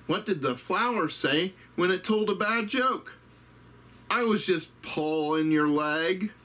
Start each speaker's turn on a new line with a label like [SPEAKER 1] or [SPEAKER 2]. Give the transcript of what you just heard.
[SPEAKER 1] What did the flower say when it told a bad joke? I was just pulling your leg.